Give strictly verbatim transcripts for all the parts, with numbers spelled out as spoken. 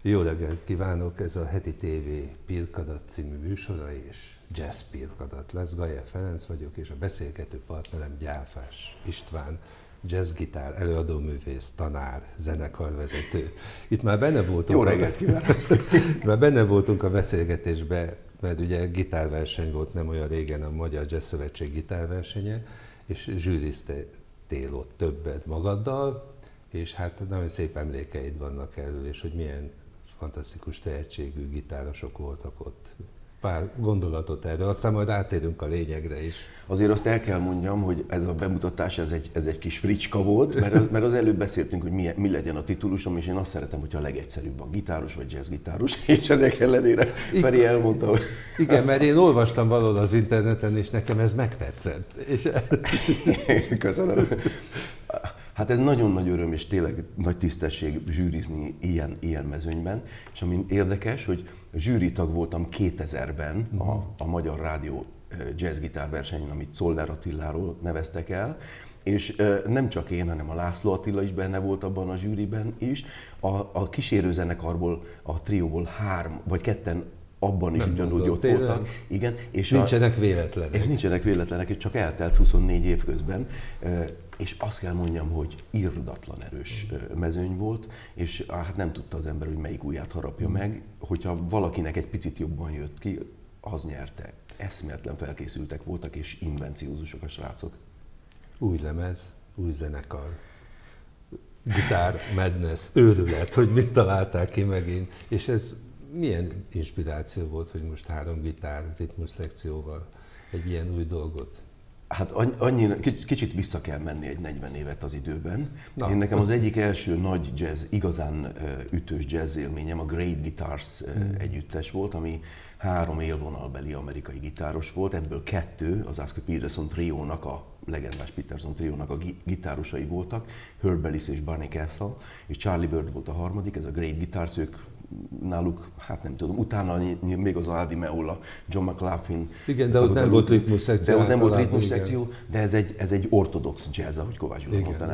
Jó reggelt kívánok! Ez a Heti té vé Pirkadat című műsora és Jazz Pirkadat lesz. Gajer Ferenc vagyok, és a beszélgető partnerem Gyárfás István, jazzgitár, előadóművész, tanár, zenekarvezető. Itt már benne voltunk. Jó reggelt kívánok! Már benne voltunk a beszélgetésben, mert ugye gitárverseny volt nem olyan régen, a Magyar Jazz Szövetség gitárversenye, és zsűriztél ott többet magaddal, és hát nagyon szép emlékeid vannak erről, és hogy milyen fantasztikus tehetségű gitárosok voltak ott. Pár gondolatot erről, aztán majd átérünk a lényegre is. Azért azt el kell mondjam, hogy ez a bemutatás ez egy, ez egy kis fricska volt, mert az, mert az előbb beszéltünk, hogy mi, mi legyen a titulusom, és én azt szeretem, hogyha a legegyszerűbb van, gitáros vagy jazzgitáros, és ezek ellenére Feri elmondta, hogy... Igen, mert én olvastam valahol az interneten, és nekem ez megtetszett. És... Köszönöm. Hát ez nagyon nagy öröm, és tényleg nagy tisztesség zsűrizni ilyen, ilyen mezőnyben. És ami érdekes, hogy zsűritag voltam kétezerben a, a Magyar Rádió jazzgitár versenyen, amit Czoller Attiláról neveztek el. És nem csak én, hanem a László Attila is benne volt abban a zsűriben is. A, a kísérőzenekarból, a trióból három vagy ketten abban is nem ugyanúgy ott tényleg voltak. Igen, és nincsenek a, véletlenek. És nincsenek véletlenek, és csak eltelt huszonnégy év közben. És azt kell mondjam, hogy irdatlan erős mezőny volt, és hát nem tudta az ember, hogy melyik ujját harapja meg. Hogyha valakinek egy picit jobban jött ki, az nyerte. Eszméletlen felkészültek voltak, és invenciózusok a srácok. Új lemez, új zenekar, gitár, madness, őrület, hogy mit találták ki megint. És ez milyen inspiráció volt, hogy most három gitár, ritmus szekcióval egy ilyen új dolgot? Hát annyira, kicsit vissza kell menni egy negyven évet az időben. Na. Én nekem az egyik első nagy jazz, igazán ütős jazz élményem a Great Guitars hmm. együttes volt, ami három élvonalbeli amerikai gitáros volt, ebből kettő, az Oscar Peterson triónak, a legendás Peterson triónak a gitárosai voltak, Herb Ellis és Barney Castle, és Charlie Bird volt a harmadik, ez a Great Guitars, ők náluk, hát nem tudom, utána még az Aldi Meola, John McLaughlin. Igen, de ott nem volt ritmus szekció. De ott nem volt ritmus szekció, de ez egy, ez egy ortodox jazz, ahogy Kovács Gyula mondta,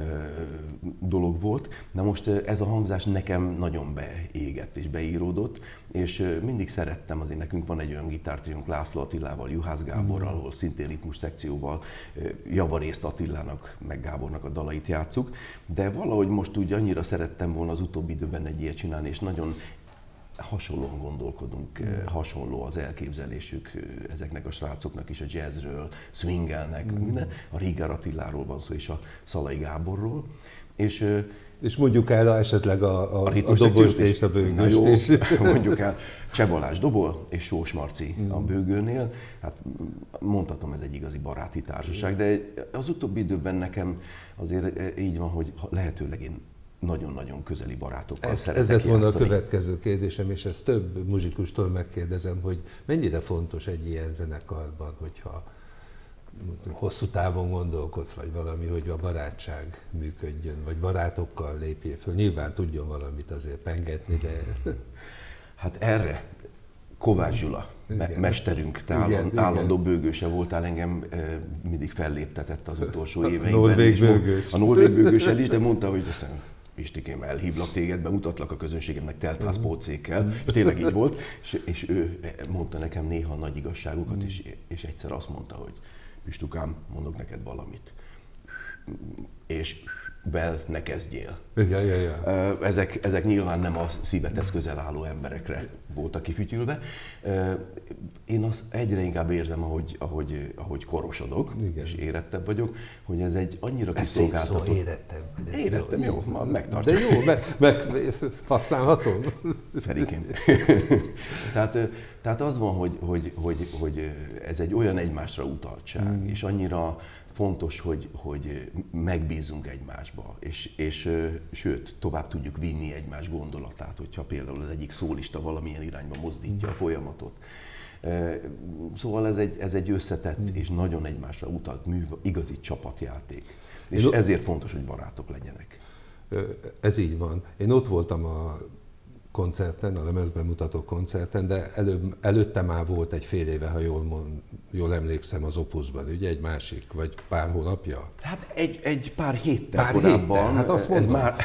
dolog volt. Na most ez a hangzás nekem nagyon beégett és beíródott, és mindig szerettem, azért nekünk van egy olyan gitártriónk László Attilával, Juhász Gáborral, ahol szintén ritmus szekcióval javarészt Attilának, meg Gábornak a dalait játsszuk, de valahogy most úgy annyira szerettem volna az utóbbi időben egy ilyet csinálni, és nagyon hasonlóan gondolkodunk, mm. hasonló az elképzelésük ezeknek a srácoknak is a jazzről, swingelnek, mm. minden. A Rieger Attiláról van szó, és a Szalai Gáborról. És, és mondjuk el esetleg a, a, a, a dobost és a bőgőst is. Mondjuk el Cseh Balázs dobol és Sós Marci mm. a bőgőnél. Hát mondhatom, ez egy igazi baráti társaság, de az utóbbi időben nekem azért így van, hogy lehetőleg én nagyon-nagyon közeli barátokkal ez, szeretek Ez lett volna játszani. A következő kérdésem, és ezt több muzsikustól megkérdezem, hogy mennyire fontos egy ilyen zenekarban, hogyha hosszú távon gondolkodsz, vagy valami, hogy a barátság működjön, vagy barátokkal lépjél föl. Nyilván tudjon valamit azért pengetni, de... Hát erre Kovács Gyula, me- mesterünk, te állandó, igen, állandó igen. bőgőse voltál, engem e, mindig felléptetett az utolsó éveinkben. A norvég bőgős. A norvég bőgőssel is, de mondta, hogy aztán Istikém, elhívlak téged, bemutatlak a közönségemnek teltház pócékkel, és tényleg így volt, és, és ő mondta nekem néha nagy igazságokat, és, és egyszer azt mondta, hogy Pistukám, mondok neked valamit, és vel ne kezdjél. Ja, ja, ja. Ezek, ezek nyilván nem a szívedhez közel álló emberekre voltak kifütyülve. Én azt egyre inkább érzem, ahogy, ahogy, ahogy korosodok, igen. és érettebb vagyok, hogy ez egy annyira kiszolgáltatott... Szó, érettem. Érettem, jó, jó megtartjuk. De jó, meg, meg használhatom. Ferikén. tehát, tehát az van, hogy, hogy, hogy, hogy ez egy olyan egymásra utaltság, mm. és annyira fontos, hogy, hogy megbízunk egymásba, és, és sőt, tovább tudjuk vinni egymás gondolatát, hogyha például az egyik szólista valamilyen irányba mozdítja a folyamatot. Szóval ez egy, ez egy összetett mm. és nagyon egymásra utalt mű, igazi csapatjáték. És Én ezért fontos, hogy barátok legyenek. Ez így van. Én ott voltam a koncerten, a lemezbemutató koncerten, de előbb, előtte már volt egy fél éve, ha jól, mond, jól emlékszem, az Opusban, ugye egy másik, vagy pár hónapja? Hát egy, egy pár héttel pár korábban. Héttel? Hát azt mondom. Már,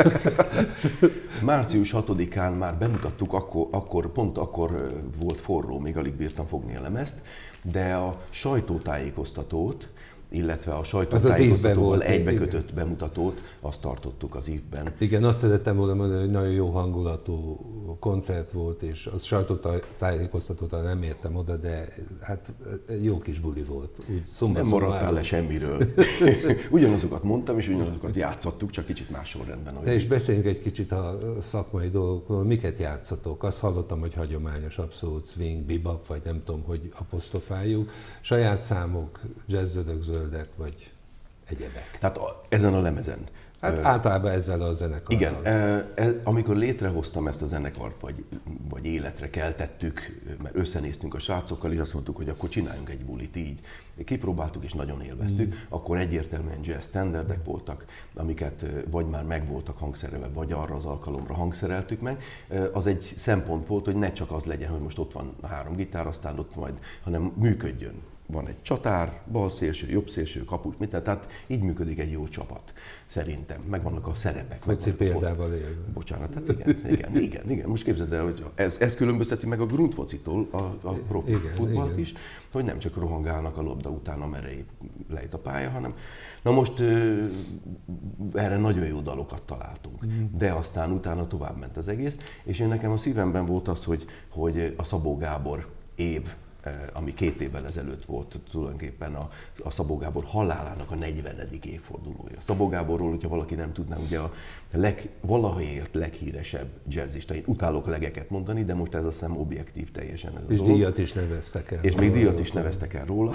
március hatodikán már bemutattuk, akkor, akkor, pont akkor volt forró, még alig bírtam fogni a lemezt, de a sajtótájékoztatót, illetve a sajtótájékoztatóval egybekötött igen. bemutatót, azt tartottuk az évben. Igen, azt szerettem volna mondani, hogy nagyon jó hangulatú koncert volt, és a sajtótájékoztatót nem értem oda, de hát jó kis buli volt. Úgy nem maradtál le semmiről. Ugyanazokat mondtam, és ugyanazokat játszottuk, csak kicsit más sorrendben. De és beszéljünk egy kicsit a szakmai dolgokról. Miket játszatok? Azt hallottam, hogy hagyományos, abszolút swing, bebop, vagy nem tudom, hogy apostrofáljuk. Saját számok, jazz-zöldök, zöldek, vagy egyebek. Tehát a, ezen a lemezen. Hát uh, általában ezzel a zenekarral. Igen, uh, ez, amikor létrehoztam ezt a zenekart, vagy, vagy életre keltettük, mert összenéztünk a srácokkal, és azt mondtuk, hogy akkor csináljunk egy bulit így. Kipróbáltuk, és nagyon élveztük. Mm. Akkor egyértelműen jazz standardek voltak, amiket vagy már megvoltak hangszerelve, vagy arra az alkalomra hangszereltük meg. Az egy szempont volt, hogy ne csak az legyen, hogy most ott van három gitár, aztán ott majd, hanem működjön. Van egy csatár, bal szélső, jobb szélső, kapus, mit, tehát így működik egy jó csapat, szerintem. Megvannak a szerepek. Foci példával élve. Bocsánat, tehát igen, igen, igen, igen. Most képzeld el, hogy ez, ez különbözteti meg a grundfocitól a, a profi futballt igen. is, hogy nem csak rohangálnak a labda után, amerre lejt a pálya, hanem na most uh, erre nagyon jó dalokat találtunk, mm. de aztán utána tovább ment az egész, és én nekem a szívemben volt az, hogy, hogy a Szabó Gábor év, ami két évvel ezelőtt volt tulajdonképpen a, a Szabó Gábor halálának a negyvenedik évfordulója. Szabó Gáborról, hogyha valaki nem tudná, ugye a leg, valaha élt leghíresebb jazzista. Én utálok legeket mondani, de most ez azt hiszem objektív teljesen. Ez és dolog. Díjat is neveztek el. És még díjat is neveztek el róla.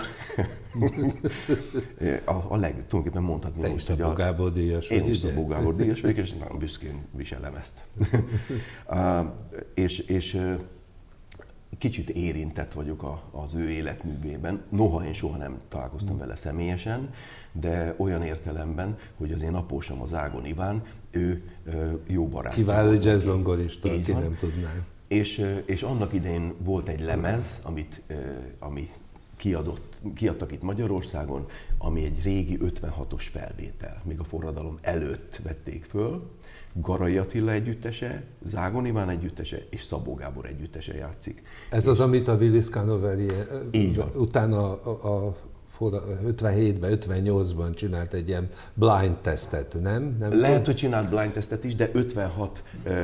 a, a leg, tulajdonképpen mondhatni Te most, hogy a... Gábor díjas Én is Szabó Gábor díjas vagyok, és nagyon büszkén viselem ezt. uh, és, és kicsit érintett vagyok a, az ő életművében, noha én soha nem találkoztam vele személyesen, de olyan értelemben, hogy az én apósom, az Ágon Iván, ő jó barátja. Kiváló jazz-zongorista, ki nem tudná. És, és annak idején volt egy lemez, amit, ami kiadott, kiadtak itt Magyarországon, ami egy régi ötvenhatos felvétel, még a forradalom előtt vették föl. Garai Attila együttese, Zágon Iván együttese és Szabó Gábor együttese játszik. Ez az, amit a Willis Canoveri utána a, a ötvenhétben, ötvennyolcban csinált egy ilyen blind tesztet, nem? nem Lehet, tudom? Hogy csinált blind tesztet is, de ötvenhat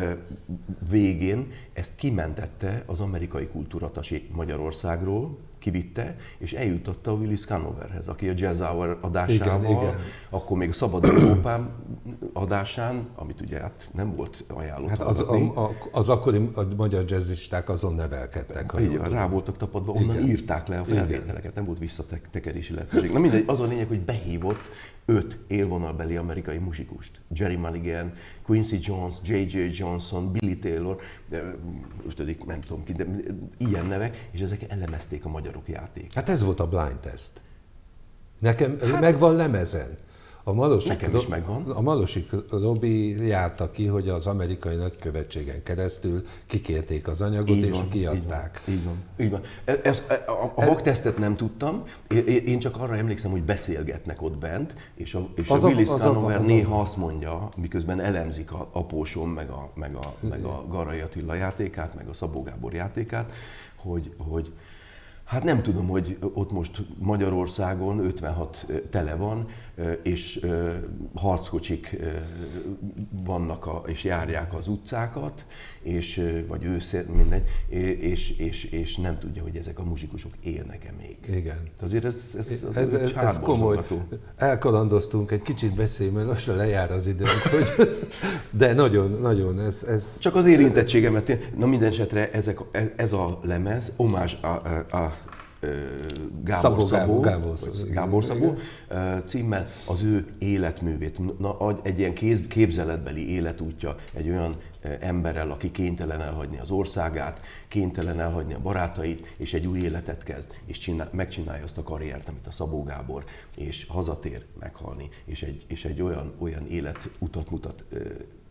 végén ezt kimentette az amerikai kultúratasi Magyarországról, kivitte, és eljutotta a Willis Canoverhez, aki a Jazz Hour adásával, igen, igen. akkor még a Szabad Európám adásán, amit ugye hát nem volt ajánlott. Hát az, a, a, az akkori a magyar jazzisták azon nevelkedtek. Így van, rá voltak tapadva, onnan igen. írták le a felvételeket, igen. nem volt visszatekerési lehetőség. Na mindegy, az a lényeg, hogy behívott öt élvonalbeli amerikai muzsikust. Jerry Mulligan, Quincy Jones, jé jé Johnson, Billy Taylor, ötödik, nem tudom ki, de ilyen nevek, és ezek elemezték a magyarok játékát. Hát ez volt a blind test. Nekem hát, megvan lemezen. A Malosik, nekem is megvan. A Malosik Robi járta ki, hogy az amerikai nagykövetségen keresztül kikérték az anyagot, így és van, kiadták. Így van, így van. Így van. Ez, a a hangtesztet nem tudtam, én csak arra emlékszem, hogy beszélgetnek ott bent, és a, és a Willis Canover néha azt mondja, miközben elemzik a apósom, meg a, meg a, meg a Garai Attila játékát, meg a Szabó Gábor játékát, hogy, hogy hát nem tudom, hogy ott most Magyarországon ötvenhat tele van, és harckocsik vannak a, és járják az utcákat, és, vagy őszér, mindegy, és, és, és nem tudja, hogy ezek a muzsikusok élnek-e még. Igen. Azért ez, ez, ez, ez, ez, ez komoly. Elkalandoztunk, egy kicsit beszélj, mert lassan lejár az időnk, hogy, de nagyon, nagyon, ez, ez... Csak az érintettségemet, na minden esetre ezek, ez a lemez, omázs a, a, a Gábor Szabó, Szabó, Gábor, Gábor Szabó címmel az ő életművét, na, egy ilyen képzeletbeli életútja egy olyan emberrel, aki kénytelen elhagyni az országát, kénytelen elhagyni a barátait, és egy új életet kezd, és csinál, megcsinálja azt a karriert, amit a Szabó Gábor, és hazatér meghalni, és egy, és egy olyan, olyan életutat mutat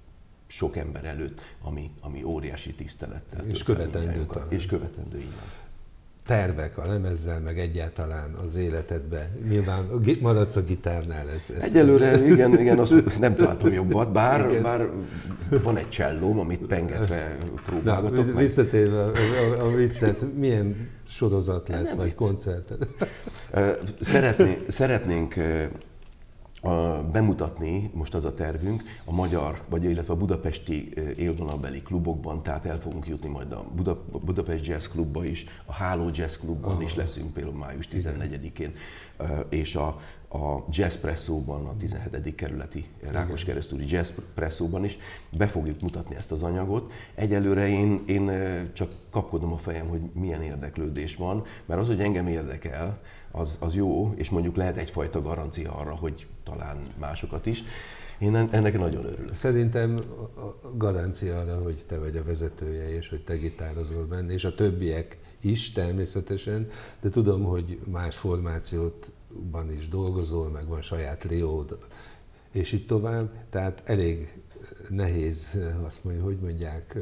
sok ember előtt, ami, ami óriási tisztelettel. És követendő talán. És követendő, így van. Tervek a lemezzel, meg egyáltalán az életedben? Nyilván maradsz a gitárnál. Ez, ez Egyelőre ez... igen, igen, azt nem találtam jobbat, bár, bár van egy csellóm, amit pengetve próbálgatok. Na, visszatérve a, a, a viccet, milyen sorozat lesz, vagy vicc. koncert? Szeretné, szeretnénk a, bemutatni, most az a tervünk, a magyar, vagy illetve a budapesti élvonalbeli klubokban, tehát el fogunk jutni majd a Buda, Budapest Jazz Klubba is, a Háló Jazz Klubban oh. is leszünk például május tizennegyedikén, és a, a Jazz Presszóban, a tizenhetedik kerületi Rákoskeresztúri Jazz Presszóban is be fogjuk mutatni ezt az anyagot. Egyelőre én, én csak kapkodom a fejem, hogy milyen érdeklődés van, mert az, hogy engem érdekel, az, az jó, és mondjuk lehet egyfajta garancia arra, hogy talán másokat is. Én ennek nagyon örülök. Szerintem a garancia arra, hogy te vagy a vezetője, és hogy te gitározol benne, és a többiek is természetesen, de tudom, hogy más formációban is dolgozol, meg van saját triód, és így tovább, tehát elég nehéz, azt mondja, hogy mondják,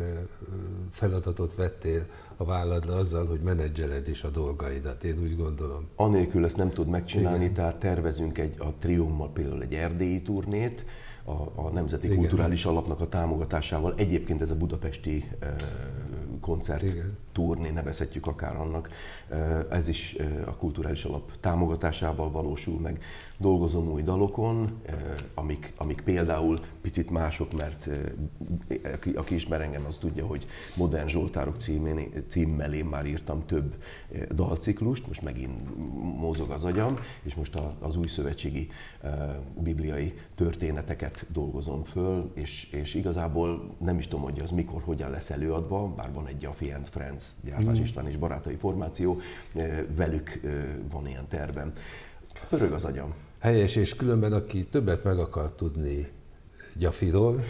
feladatot vettél a válladra azzal, hogy menedzseled is a dolgaidat, én úgy gondolom. Anélkül ezt nem tud megcsinálni, igen. Tehát tervezünk egy, a triómmal például egy erdélyi turnét, a, a Nemzeti igen. Kulturális Alapnak a támogatásával. Egyébként ez a budapesti e, koncert igen. turné, nevezhetjük akár annak, e, ez is e, a Kulturális Alap támogatásával valósul meg. Dolgozom új dalokon, e, amik, amik például picit mások, mert e, aki, aki ismer engem, az tudja, hogy Modern Zsoltárok címén, címmel én már írtam több e, dalciklust, most megint mozog az agyam, és most a, az új szövetségi e, bibliai történeteket dolgozom föl, és, és igazából nem is tudom, hogy az mikor, hogyan lesz előadva, bár van egy Jaffi and Friends, Gyárfás mm. István és barátai formáció, velük van ilyen tervem. Pörög az agyam. Helyes, és különben aki többet meg akar tudni Jaffiról,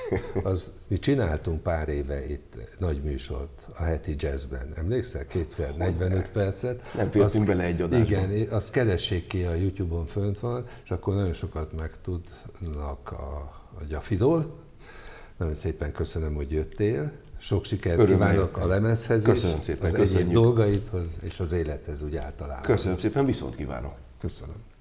az mi csináltunk pár éve itt nagy műsort a heti jazzben. Emlékszel? Kétszer negyvenöt percet. Nem fértünk bele egy adásba. Igen, azt keressék ki, a YouTube-on fönt van, és akkor nagyon sokat megtudnak a, a Jaffiról. Nagyon szépen köszönöm, hogy jöttél. Sok sikert Öröm kívánok értem. A lemezhez köszönöm is, szépen, az köszönjük. Egyéb dolgaidhoz és az élethez úgy általában. Köszönöm szépen, viszont kívánok. Köszönöm.